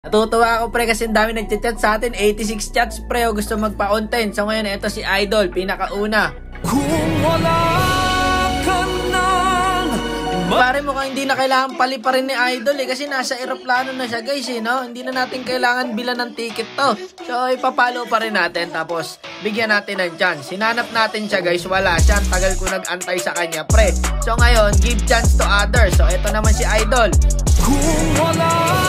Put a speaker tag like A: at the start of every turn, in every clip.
A: Natutuwa ako pre kasi dami nagchat-chat sa atin, 86 chats pre o gusto magpa-content. So ngayon ito si Idol, pinakauna. Kung wala ka nang pare mukhang hindi na kailangan paliparin ni Idol kasi nasa eroplano na siya guys no? Hindi na natin kailangan bilan ng ticket to. So ipapalo pa rin natin tapos bigyan natin ng chance. Sinanap natin siya guys, wala siya. Tagal ko nag-antay sa kanya pre. So ngayon, give chance to others. So ito naman si Idol. Kung wala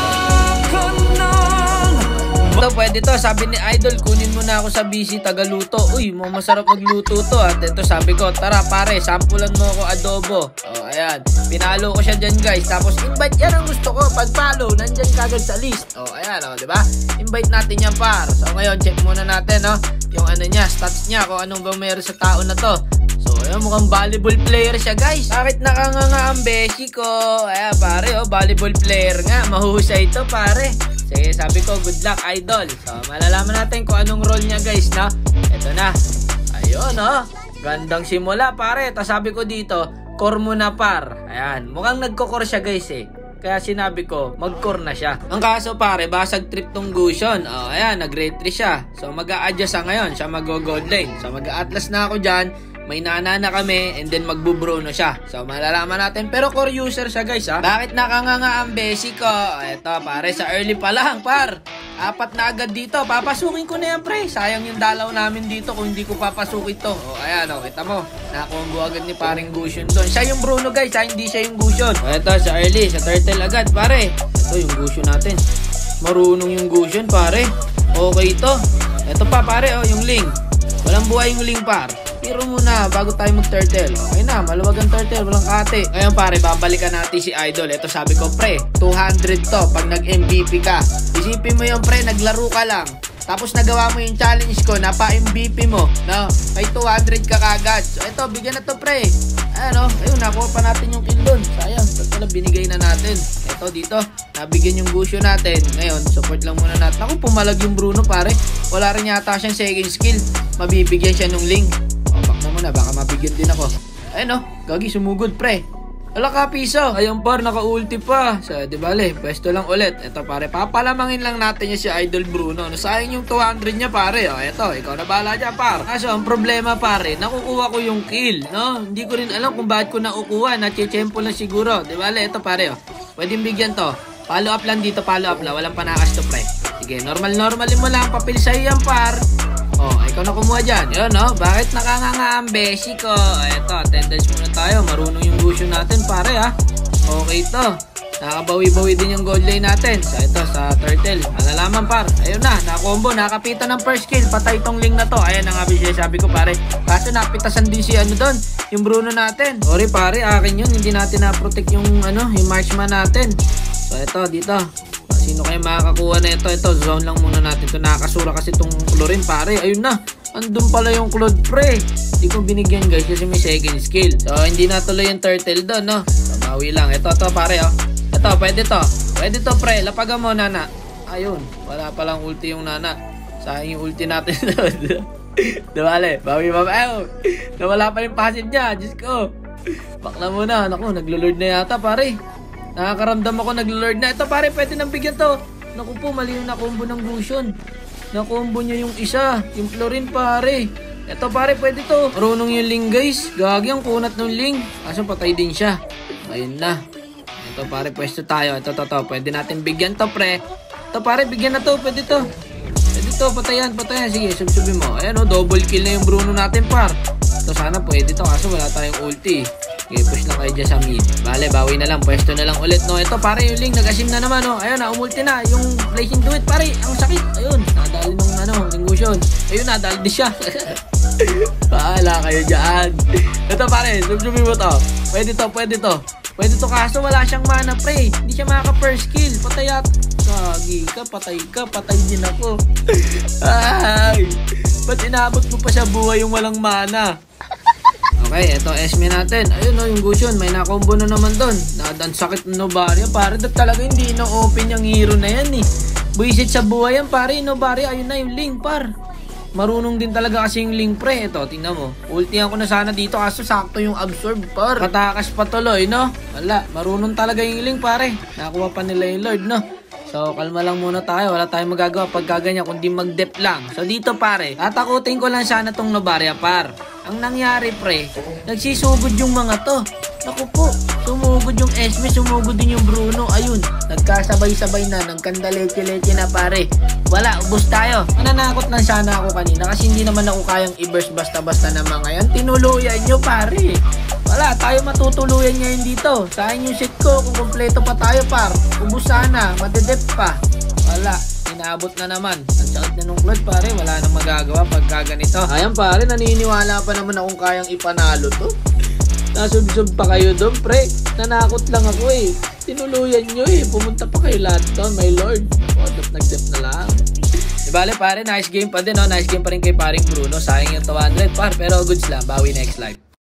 A: ito, pwede to. Sabi ni Idol, kunin mo na ako sa busy tagaluto. Uy, masarap magluto to at ito sabi ko, tara pare, sampulan mo ako adobo. Oh, ayan. Pinalo ko siya dyan guys. Tapos invite yan ang gusto ko. Pag follow, nandyan kagad sa list. Oh, ayan o, diba? Invite natin yan par. So ngayon, check muna natin no, yung ano niya, stats niya, kung anong ba meron sa tao na to. So ayan, mukhang volleyball player siya guys. Bakit nakanganga ang beshi ko? Ayan pare, oh, volleyball player nga. Mahusay ito pare. Sige, sabi ko, good luck Idol. So, malalaman natin kung anong role niya guys, na. Ito na. Ayun, oh. Gandang simula, pare. Tapos sabi ko dito, core muna par. Ayan, mukhang nagko-core siya guys eh. Kaya sinabi ko, mag-core na siya. Ang kaso pare, basag trip tong Gusion. Oh, ayan, nag-grade 3 siya. So, mag-a-adjust siya ngayon. Siya mag-gold lane. So, mag-a-atlas na ako dyan. May nana na kami and then magbu-bruno siya. So malalaman natin. Pero core user siya guys ha. Bakit nakanganga ang basic ko? Eto pare, sa early pa lang par. 4 na agad dito. Papasukin ko na yan pre. Sayang yung dalaw namin dito kung hindi ko papasukin to. O ayan o, kita mo. Nakuha agad ni paring Gusion doon. Siya yung Bruno guys ha, hindi siya yung Gusion. O eto sa early, sa turtle agad pare. Ito yung Gusion natin. Marunong yung Gusion pare. Okay ito. Ito pa pare o, yung Ling. Walang buhay yung Ling par. Pero muna bago tayo mag-turtle. Okay na, maluwag ang turtle, walang kate. Ngayon pare, babalikan natin si Idol. Ito sabi ko pre, 200 to pag nag-MVP ka. Isipin mo yung pre, naglaro ka lang. Tapos nagawa mo yung challenge ko, napa-MVP mo. No? May 200 ka kagad. So ito, bigyan na to pre. Ano, ayun, nakuha pa natin yung kill doon. Sayang, pala binigay na natin. Ito dito, nabigyan yung Gusion natin. Ngayon, support lang muna natin. Ako, pumalag yung Bruno pare. Wala rin yata siyang second skill. Mabibigyan siya nung Ling. Na baka mabigyan din ako. Ayun oh, gagi sumugod pre. Wala ka piso. Ayun par, naka-ulti pa. So, di bale, pwesto lang ulit. Ito pare, papalamangin lang natin niya si Idol Bruno. Nasayang yung 200 niya pare. O, ito, ikaw na bahala dyan par. Kaso, ang problema pare, nakukuha ko yung kill. No? Hindi ko rin alam kung bakit ko nakukuha. Nache-chempo lang siguro. Di bale, ito pare. Oh. Pwedeng bigyan to. Follow up lang dito, follow up lang. Walang panakas to pre. Sige, normalin mo lang. Papil sa'yo yan par. Oh, ikaw na kumuha dyan. Yun, no? Bakit nakanganga ang beshi ko? Eto, attendance muna tayo. Marunong yung Gusion natin, pare, ha? Okay to. Nakabawi-bawi din yung gold lane natin. So, ito, sa turtle. Malalaman, par. Ayun na, nakakombo. Nakapitan ng first kill. Patay tong Ling na to. Ayan ang sabi ko, pare. Kaso, napitasan din si ano doon. Yung Bruno natin. Sorry, pare. Akin yun. Hindi natin na-protect yung, yung marksman natin. So, ito, dito. Sino kayo makakakuha na ito? Ito, zone lang muna natin. Ito, nakakasura kasi itong Chlorine, pare. Ayun na. Andun pala yung Claude pre. Hindi ko binigyan guys kasi may second skill. So, hindi natuloy yung turtle doon, no? So, bawi lang. Ito, pare, oh. Ito, pwede to. Pwede to, pre. Lapagan mo, nana. Ayun. Wala palang ulti yung nana. Sayang yung ulti natin doon. Dawale. Bawi, ayaw. Nawala pa yung passive niya. Diyos ko. Bakla muna. Naku, naglo-lord na yata, pare. Nakakaramdam ako nag-lord na. Ito pare, pwede nang bigyan to. Naku po, mali yung nakombo ng Gusion. Nakombo niya yung isa. Yung Chlorine pare. Ito pare, pwede to. Marunong yung Ling guys. Gagi ang kunat ng Ling. Kaso patay din siya. Ayun na. Ito pare, pwesto tayo. Ito. Pwede natin bigyan to pre. Ito pare, bigyan na to. Pwede to. Pwede to, patayan. Sige, subsubin mo. Ayan o, double kill na yung Bruno natin par. Ito sana pwede to. Kaso wala tayong ulti. Okay, push lang kayo dyan sa mid. Bale, bawi na lang. Pwesto na lang ulit, no? Ito, pare, yung Ling. Nag-asim na naman, no? Ayun, umulti na. Yung placing do it, pare. Ang sakit. Ayun, nadali ng Gusion. Ayun, nadali din siya. Paala kayo dyan. Ito, pare, subsubin mo to. Pwede to. Pwede to, kaso wala siyang mana, pre. Hindi siya makaka-first kill. Patay at. Gagi ka, patay din ako. Ay, ba't inabot mo pa siya buhay yung walang mana? Okay, ito Esme natin. Ayun o, yung Gusion. May nakombo na naman doon. Ang sakit ng Novaria. Pare, talaga hindi na-open yung hero na yan eh. Buisit sa buhay yan, pare. Novaria, ayun na yung Ling, par. Marunong din talaga kasi yung Ling pre. Ito, tingnan mo. Ultihan ko na sana dito kaso sakto yung absorb, par. Katakas pa tuloy, no? Wala, marunong talaga yung Ling, pare. Nakuha pa nila yung Lord, no? So, kalma lang muna tayo. Wala tayong magagawa pagka ganyan kundi mag-dep lang. So, dito pare, tatakutin ko lang sana tong Novaria par. Ang nangyari pre, nagsisugod yung mga to. Naku po, sumugod yung Esme, sumugod din yung Bruno. Ayun, nagkasabay-sabay na, nagkandalete-lete na pare. Wala, ubos tayo. Mananakot lang sana ako kanina kasi hindi naman ako kayang i-burst basta-basta na mga yan. Tinuluyan nyo pare. Wala, tayo matutuluyan ngayon dito. Sayang yung shit ko kung kompleto pa tayo par. Ubos sana, madedep pa. Wala, inaabot na naman. Ang sakit na nung clutch pare, wala nang magagawa pagka ganito. Ayan pare, naniniwala pa naman akong kayang ipanalo to. Nasubsob pa kayo doon pre. Nanakot lang ako eh. Tinuluyan nyo eh. Pumunta pa kayo lahat doon, my lord. Nag-dep na lang. Bale pare, nice game pa din, no? Nice game pa rin kay paring Bruno. Sayang yung 200 par, pero goods lang. Bawi next live.